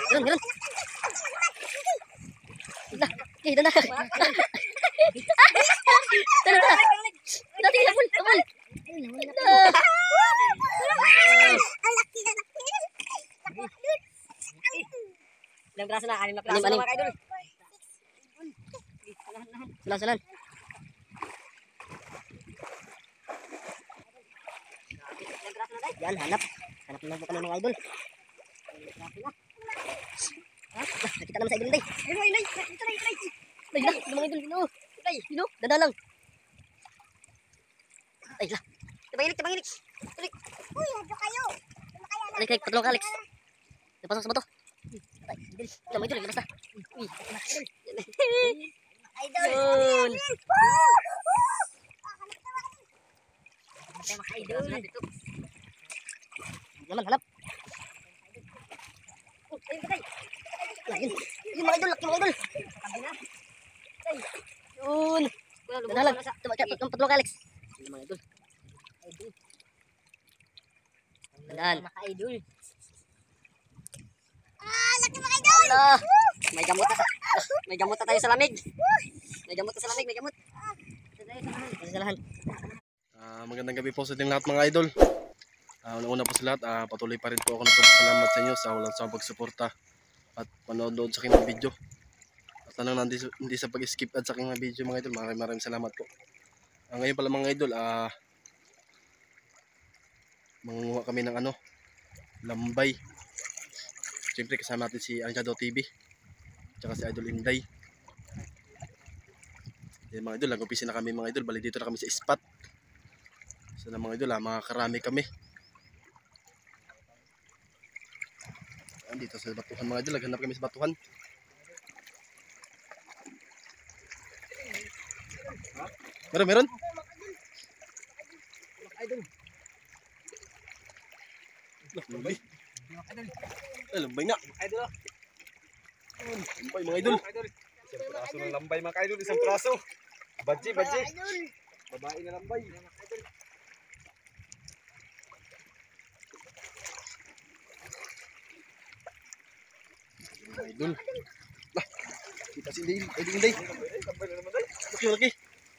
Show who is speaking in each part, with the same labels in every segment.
Speaker 1: Ganun, ganun. Okay, dana. Dana. Dati habol, habol.
Speaker 2: Ilang piraso na? 6 na piraso na mga idol.
Speaker 1: Salan, salan. Yan, hanap. Hanap na po kami mga idol. Nakita naman sa idol, Day.
Speaker 2: Ay, ito na.
Speaker 1: Day na, mga idol, Ginoo. Day, Ginoo, dada lang. Ay, la.
Speaker 2: Tabangilik.
Speaker 3: Uy, hadyo kayo.
Speaker 1: Alik, alik, patulong ka, Alex. Napasok sa bato. Ay, bilis. Ito, mga idol, labas na. Uy,
Speaker 3: Idol.
Speaker 1: yun.
Speaker 2: Mga idol.
Speaker 1: Naman, hanap. Yun, yun mga idol, laki mga idol. Yun. Dada lang. Patulong ka, Alex. Yun, mga idol. Dadan.
Speaker 2: Mga idol.
Speaker 3: Laki mga idol.
Speaker 1: Ala.
Speaker 2: May gamot na tayo sa lamig. May gamot.
Speaker 1: Masalahan.
Speaker 4: Magandang gabi po sa ating lahat mga idol. Una po sa lahat, patuloy pa rin po ako nagpapasalamat sa inyo sa walang sawang pagsuporta at panonood sa aking mga video. At hindi sa pag-skip ad sa aking mga video mga idol, maraming salamat po. Ngayon pala mga idol, mangunguha kami ng lambay. Siyempre kasama natin si Anjado TV tsaka si Idol Inday. Mga idol, nag-umpisa na kami mga idol, bali dito na kami sa spot. So na mga idol, makakarami kami. Dito sa batuhan mga idol, naghanap kami sa batuhan. Meron? Lambay. Lambay na. Lambay mga idol.
Speaker 5: Isang piraso ng lambay mga idol, isang piraso. Badji. Babae na lambay.
Speaker 4: Mga idol. Lah, kita si Inday. Inday.
Speaker 5: Lambay na naman day.
Speaker 4: Laki.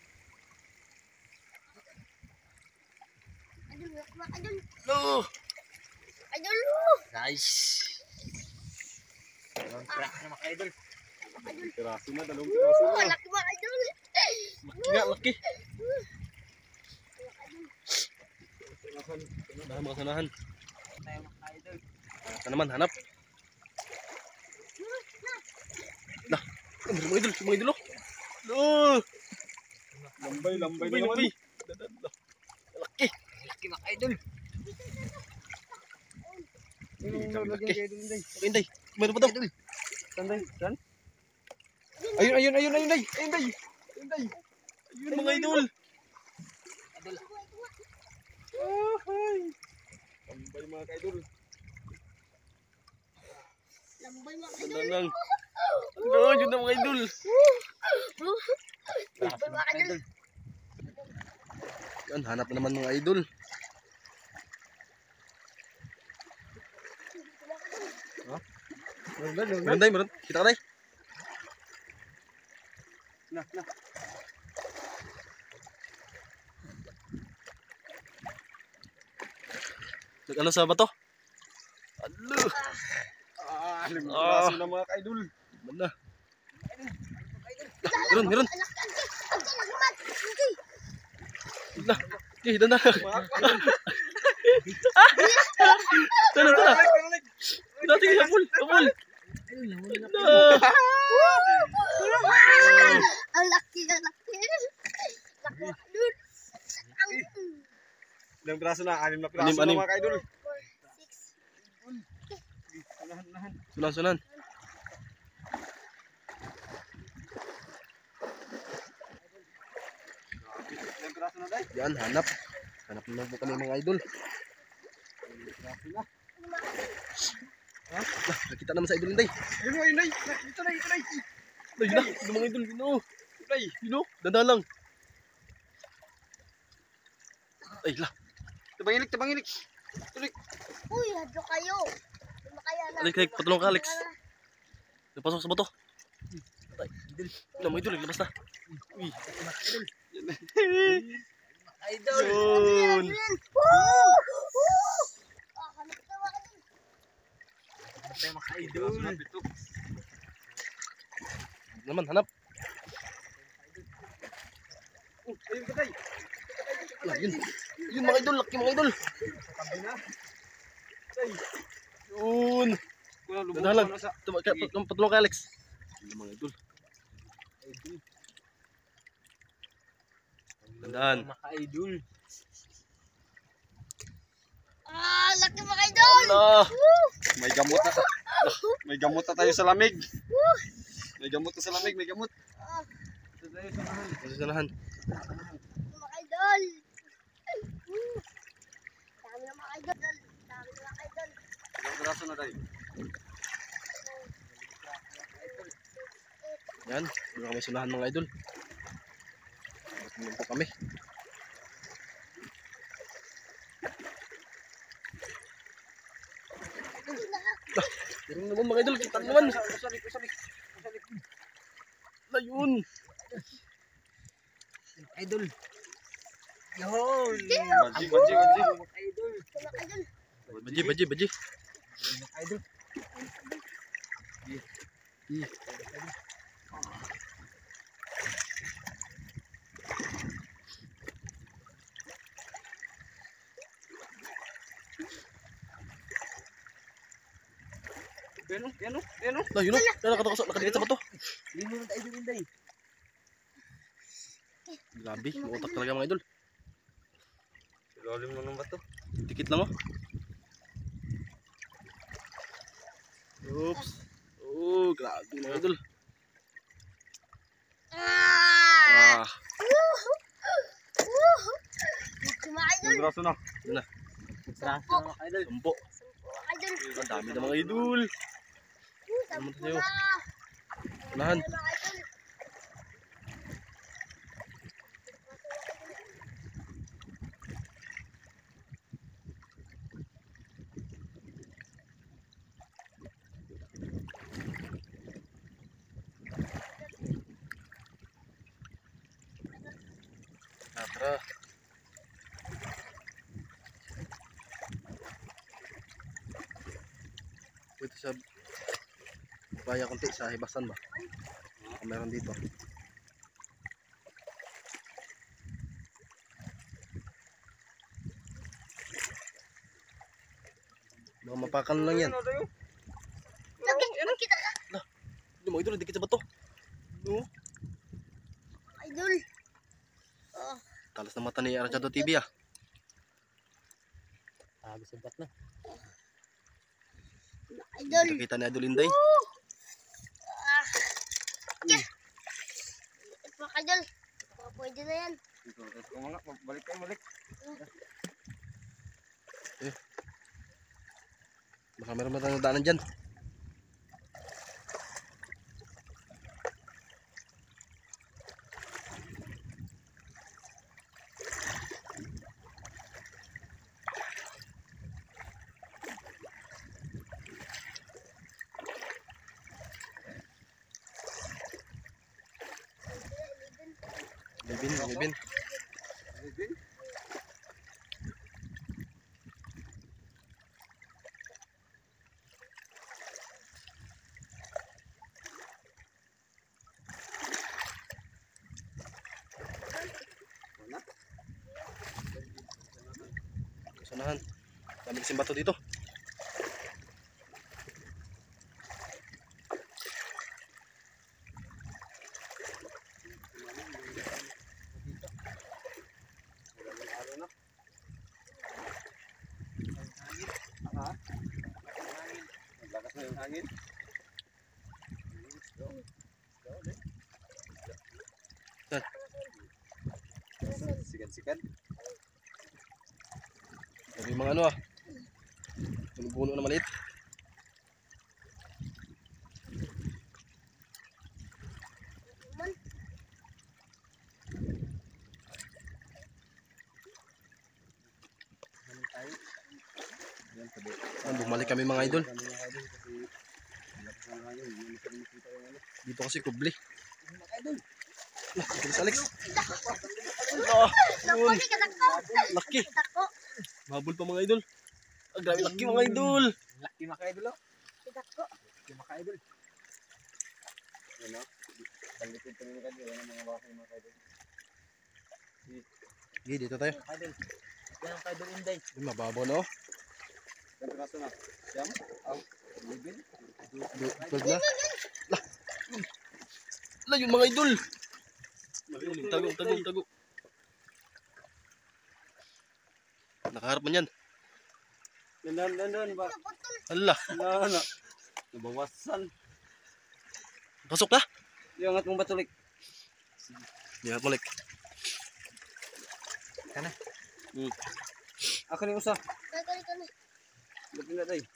Speaker 4: No.
Speaker 3: Idol.
Speaker 4: Nice.
Speaker 5: Isang piraso na mga idol. Piraso na, 2 piraso na.
Speaker 3: Laki mga idol.
Speaker 4: Laki. Dahan mga sanahan. Ito naman, hanap. Lah, mga idol. No.
Speaker 5: Lambay na naman.
Speaker 4: Laki.
Speaker 2: Laki mga idol.
Speaker 4: Laki. Inday. Meron pa daw.
Speaker 5: Saan?
Speaker 4: Ayun, Day. Ayun mga idol.
Speaker 5: Lambay mga idol.
Speaker 3: Lambay mga
Speaker 4: Ganda lang. Yun na mga idol. Yan, hanap na naman mga idol. Meron Day. Kita ka Day.
Speaker 5: Na.
Speaker 4: Ano sa bato? Alo.
Speaker 5: 5 piraso na mga idol.
Speaker 4: Mana? Meron. Lah, okay, dana. Dana. Dati habol.
Speaker 3: Ang laki.
Speaker 5: Ilang piraso na? 6 na piraso na
Speaker 4: Anim.
Speaker 5: mga idol.
Speaker 3: 6.
Speaker 4: Sunan.
Speaker 5: Ilang piraso na day?
Speaker 4: Yan, hanap. Hanap naman po kami mga idol. Nakita naman sa idol Day.
Speaker 5: Ayun day. Ito day.
Speaker 4: Ay na, yung mga idol, dada lang. Ay la,
Speaker 5: Tabangilik.
Speaker 3: Uy, hadyo kayo. Lumakaya na.
Speaker 4: Alex, patulong ka Alex. Pasok sa bato. Ay, idol mga idol, labas na. Uy.
Speaker 2: Idol.
Speaker 4: Yun.
Speaker 2: Tayo mga idol.
Speaker 4: Naman, hanap.
Speaker 5: Ayun ka tayo.
Speaker 4: Yun. Yun mga idol, laki mga idol.
Speaker 5: Tabi na.
Speaker 4: Yun.
Speaker 5: Kuya, lubog
Speaker 4: Ganda lang.
Speaker 5: ko na sa...
Speaker 4: Patulong kay Alex. Yun mga idol. Dandan.
Speaker 2: Mga idol.
Speaker 3: Laki mga idol.
Speaker 4: Allah.
Speaker 5: May gamot na. May gamot na tayo sa lamig. May gamot na sa lamig, may gamot. Ito tayo sa mahal.
Speaker 4: Masasalahan.
Speaker 3: Mga idol. Dami na mga idol. Dami na mga idol.
Speaker 5: Ilang piraso na tayo.
Speaker 4: Yan. Doon kami sulahan mga idol. Tingnan po kami. Tingnan naman mga idol. Kita naman.
Speaker 5: Usalik.
Speaker 4: Ayun.
Speaker 2: Idol. Yun.
Speaker 5: Baji.
Speaker 2: Mga idol.
Speaker 3: Mga idol.
Speaker 4: Baji.
Speaker 2: Mga idol.
Speaker 5: Yan o.
Speaker 4: Ayun o. Nakadikit sa bato.
Speaker 2: Hindi mo tayo idol Inday.
Speaker 4: Grabe. Utak talaga mga idol.
Speaker 5: Ilalim mo ng bato.
Speaker 4: Dikit lang oh. Oops. Oh, grabe mga idol. Ah,
Speaker 3: Laki mga idol.
Speaker 5: Ilang piraso na.
Speaker 4: yun na.
Speaker 2: Traso mga idol.
Speaker 4: Sumpo.
Speaker 3: Mga idol.
Speaker 4: Ang dami na mga idol.
Speaker 3: Sampo
Speaker 4: tayo?
Speaker 3: na.
Speaker 4: Unahan.
Speaker 3: Mga idol.
Speaker 4: Tara. Dito sa baya konti sa hibasan ba? Meron dito. Mga mapakan lang yan.
Speaker 3: Laki. Kita ka.
Speaker 4: Yung mga idol, dikit sa bato. No?
Speaker 3: Idol.
Speaker 4: Talas na mata ni Arjado TV ah.
Speaker 2: Sagat na.
Speaker 3: Idol.
Speaker 4: Kita ni Idol Inday.
Speaker 3: Mga idol. Baka pwede na yan.
Speaker 5: Balik.
Speaker 4: Baka meron ba tayong daanan dyan? Libin. Sunahan. Dami kasing bato dito.
Speaker 5: Lakas na yung hangin. Sikat.
Speaker 4: Dami mga ano ah. Puno na maliit. Bumalik kami mga idol. Dito kasi kubli. Ito si Alex.
Speaker 3: Dako ni kadako.
Speaker 4: Laki.
Speaker 3: Dako.
Speaker 4: Mabul pa mga idol. Ah, grabe laki mga idol.
Speaker 5: Laki mga idol.
Speaker 3: Dako.
Speaker 5: Laki mga idol. Ano? Balikin ko mga idol. Mga bahay mga idol.
Speaker 4: Sige, dito tayo.
Speaker 5: Idol. Yan ang idol Inday.
Speaker 4: Mababaw na oh.
Speaker 5: Ganito kaso na. Siyam? Aw. Libin?
Speaker 4: Tulad na. Lah, yung mga idol. Tago. Nakaharap man yan.
Speaker 5: Dandan ba?
Speaker 4: Hala,
Speaker 5: Ano? Nabawasan.
Speaker 4: pasok na.
Speaker 5: Yung atong batulik.
Speaker 4: Di at balik.
Speaker 5: Kana? Ako ni usa.
Speaker 3: Kani.
Speaker 5: Lapin na tay.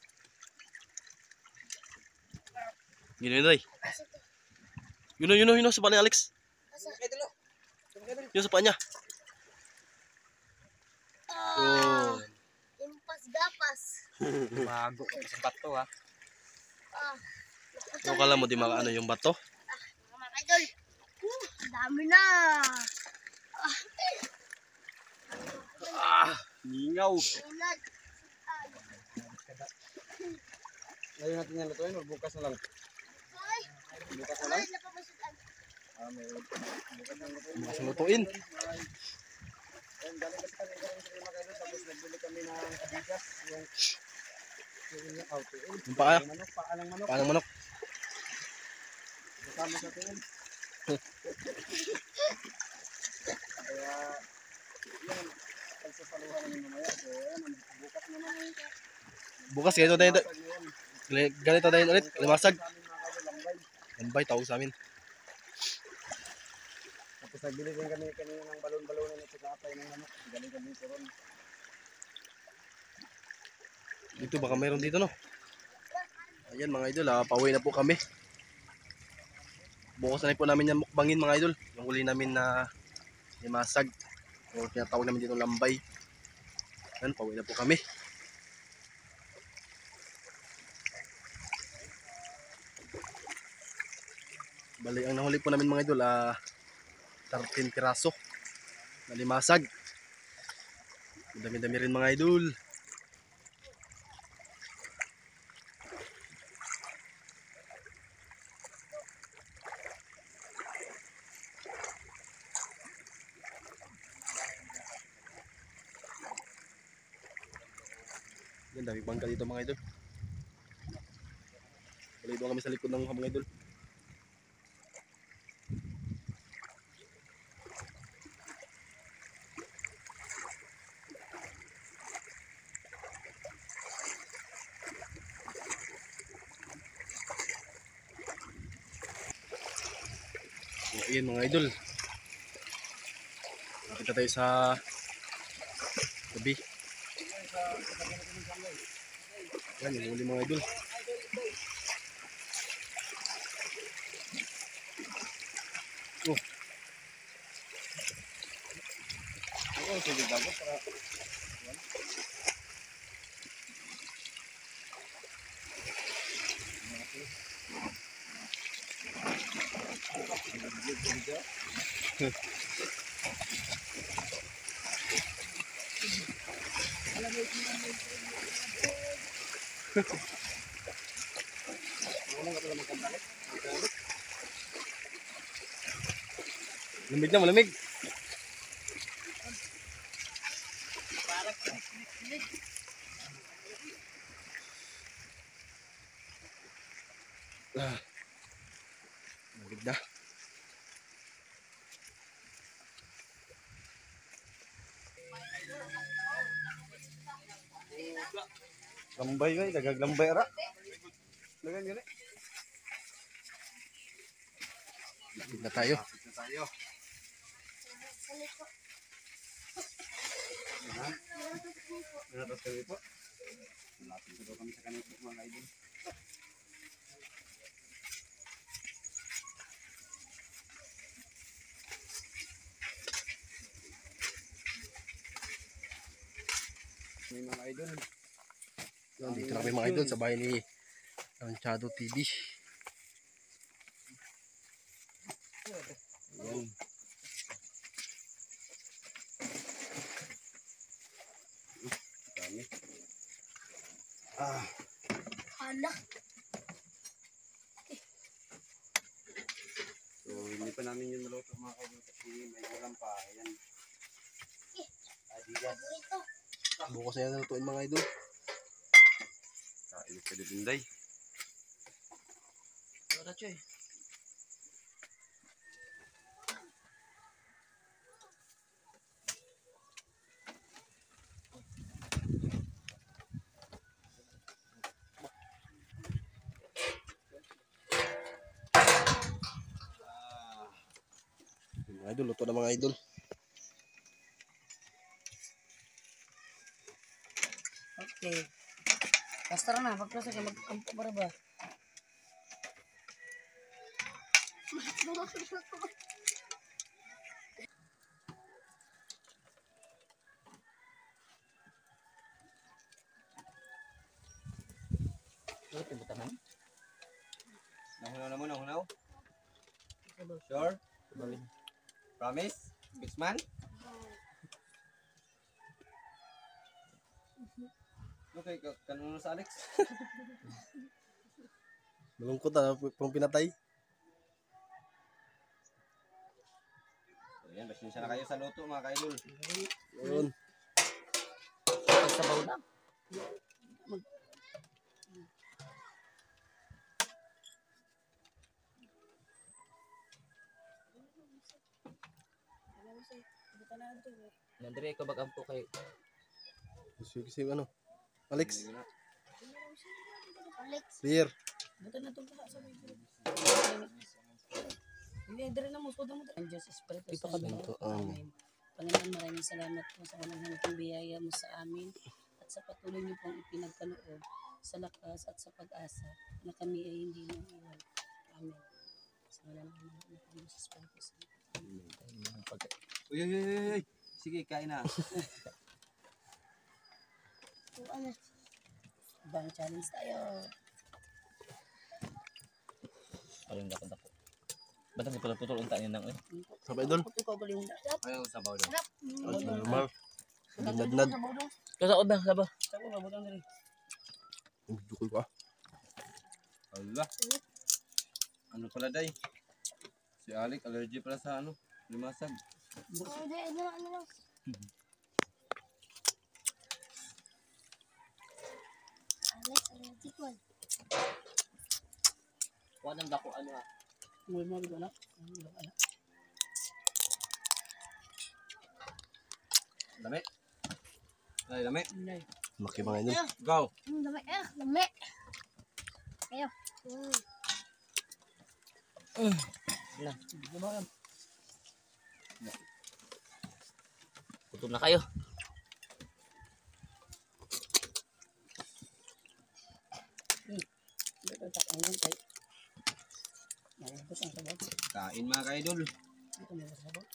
Speaker 4: Gino yun ay. Yun sa paa ni Alex.
Speaker 5: Idol.
Speaker 4: Yun sa paa niya. Oh.
Speaker 3: Impas gapas.
Speaker 5: Bago ko sa bato ha.
Speaker 3: Ah.
Speaker 4: Ano kala mo di makaano yung bato?
Speaker 3: Mga idol. Dami na.
Speaker 5: Ningaw.
Speaker 3: Ulan.
Speaker 5: Ngayon natin yan lutuin. Bukas na lang.
Speaker 3: Ay.
Speaker 5: Bukas na lang.
Speaker 3: Ay, napamasudan.
Speaker 4: Bukas ang lutuin.
Speaker 5: Galing kasi kami sa mga idol. Tapos nagbili kami ng kabigas. Yung tuin.
Speaker 4: Yung paa.
Speaker 5: Manok, paalang manok.
Speaker 4: Paa ng manok.
Speaker 5: Kasama sa tuin. Kaya, yan. Pagsasaluhan namin mamaya. So, yan. Bukas na naman.
Speaker 4: Bukas ganito tayo. Ganito tayo ulit. Limasag.
Speaker 5: Sa amin mga idol, lambay.
Speaker 4: Lambay, tawag sa amin.
Speaker 5: Tapos nagbili din kami kanina ng balon-balonan at saka apay ng manok. Galing kami sa ron.
Speaker 4: Dito baka mayroon dito no. Ayan mga idol, pauwi na po kami. Bukas na rin po namin yan mukbangin mga idol. Yung uli namin na limasag. Yung tinatawag namin dito lambay. Ayan, pauwi na po kami. Bali, ang nahuli po namin mga idol, 13 piraso na limasag. Dami-dami rin mga idol. Yan, dami bangka dito mga idol. Bali, doon kami sa likod ng mga idol. Ayan mga idol. Nakita tayo sa tabi. Ayan, yung huli mga idol. Oh.
Speaker 5: Oo, sige bago para
Speaker 4: Lamig na, malamig. Malamig na.
Speaker 5: lambay ay dagag lambay ra. Dagan gani.
Speaker 4: Malamig na tayo.
Speaker 5: Tayo. Natas kami po. Lapit po kami sa kanito mga idol. May mga idol.
Speaker 4: Yan, dito na kami mga idol sa bahay ni Tansyado TV. Ayan. Dami.
Speaker 3: Hala.
Speaker 5: So, hindi pa namin yun naluto mga kaidol kasi may ulam pa. Ayan. Adidas.
Speaker 3: Ito.
Speaker 4: Bukas na yan nalutuin mga idol.
Speaker 5: Kain ka din, Inday.
Speaker 2: Wala, Choy.
Speaker 4: Mga idol, luto na mga idol.
Speaker 2: Okay. Basta na, pagkasa ka mag-ampo para ba? Ito butanan.
Speaker 5: Nahunaw na mo, nahunaw. Sure? Promise? Bisman? Okay, kanino sa Alex?
Speaker 4: Malungkot na, pang pinatay.
Speaker 5: So, yan, pasensya na kayo sa luto mga kaidol.
Speaker 4: Ayun.
Speaker 2: Pagsabaw na. Nandire ko bagampo kay
Speaker 4: Sige, ano? Alex,
Speaker 3: Alex.
Speaker 4: clear.
Speaker 2: buta na tong sa may. Hindi dire na mo sudo mo. Ang Diyos Espiritu Santo. Amen. Panginoon, maraming salamat po sa walang hanggang biyaya mo sa amin at sa patuloy niyo pong ipinagkaloob sa lakas at sa pag-asa na kami ay hindi mo iwan. Amen. Sa walang hanggang ng Diyos Espiritu Santo.
Speaker 5: Uy, uy, uy, uy. Sige, kain na.
Speaker 3: Ano?
Speaker 2: Ibang challenge tayo.
Speaker 6: Ayun dako. Ba't ang putol unta niya nang
Speaker 4: Sabay idol.
Speaker 2: Ikaw ba yung
Speaker 5: Ayaw, sabaw daw.
Speaker 3: Sarap.
Speaker 4: Normal. Nadnad.
Speaker 6: Kasa ko ba saba?
Speaker 2: Sabo ba butang diri?
Speaker 4: Dukol ko ah.
Speaker 5: Allah. Ano pala, Day? Si Alec, allergy pala sa ano? Limasag.
Speaker 3: Hindi, ano lang. Alex, allergic one.
Speaker 6: Kuha ng dako ano ah.
Speaker 2: Uy mo bigla na.
Speaker 5: Dami. Ay, dami.
Speaker 4: Maki mga idol.
Speaker 5: Go.
Speaker 3: Dami. Dami. Ayo.
Speaker 6: Gutom na kayo.
Speaker 2: Dito tak ang kay. Nalabas ang sabaw.
Speaker 5: Kain mga kaidol.
Speaker 2: Dito may sabaw.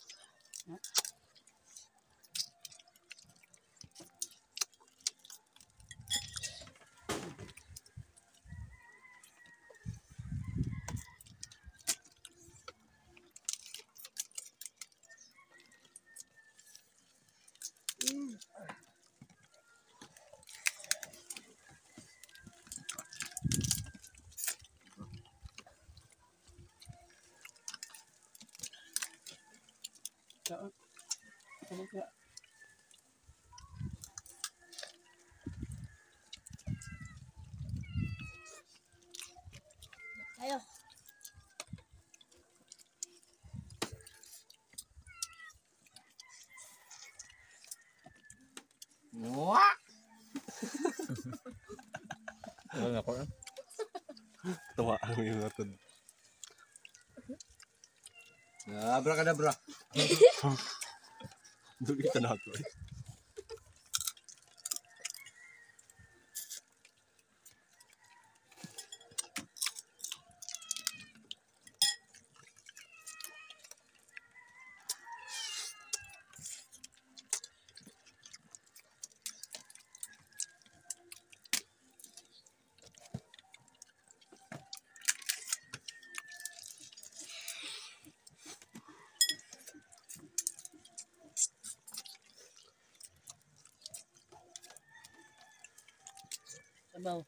Speaker 3: Ayo.
Speaker 5: Mwah!
Speaker 6: Ayun ako.
Speaker 4: Tawa ang yung atod.
Speaker 5: Abracadabra.
Speaker 4: Duli ka na ako.
Speaker 2: Sabaw.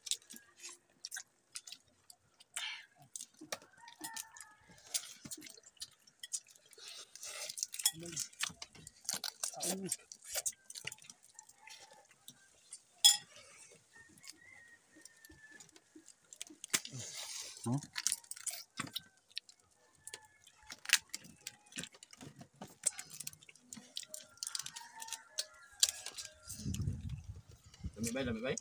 Speaker 2: Kaon.
Speaker 6: Lami ba?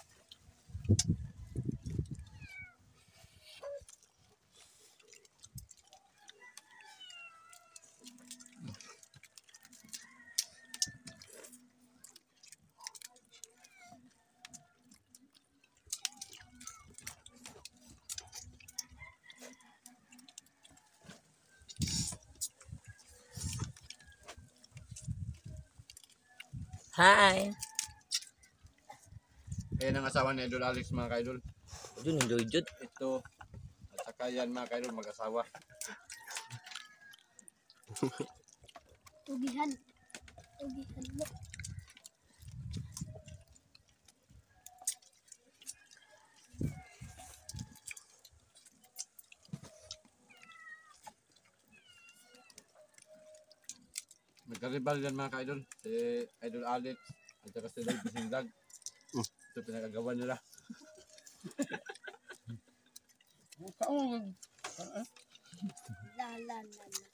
Speaker 1: Hi.
Speaker 5: Ayan ang asawa ni Idol Alex mga ka-idol.
Speaker 1: Jun, enjoy jud.
Speaker 5: Ito. At saka yan mga ka-idol mag-asawa.
Speaker 3: Tugihan. Tugihan mo.
Speaker 5: Magkaribal yan mga ka-idol. Si Idol Alex at saka si Lloyd Bisindag. Ito pinagagawa nila.
Speaker 2: Kaon.
Speaker 3: La la la la.